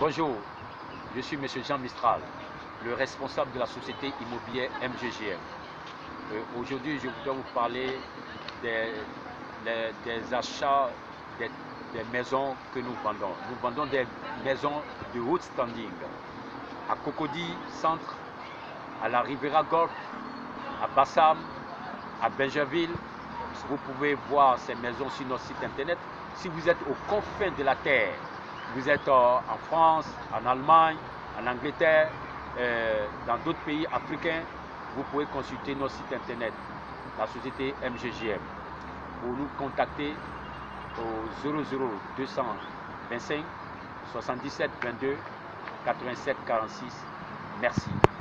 Bonjour, je suis M. Jean Mistral, le responsable de la société immobilière MGGM. Aujourd'hui, je voudrais vous parler des achats des maisons que nous vendons. Nous vendons des maisons de haut standing à Cocody Centre, à la Riviera Golf, à Bassam, à Benjerville. Vous pouvez voir ces maisons sur notre site internet. Si vous êtes aux confins de la terre, vous êtes en France, en Allemagne, en Angleterre, dans d'autres pays africains, vous pouvez consulter notre site internet, la société MGGM. Pour nous contacter au 00225 77 22 87 46. Merci.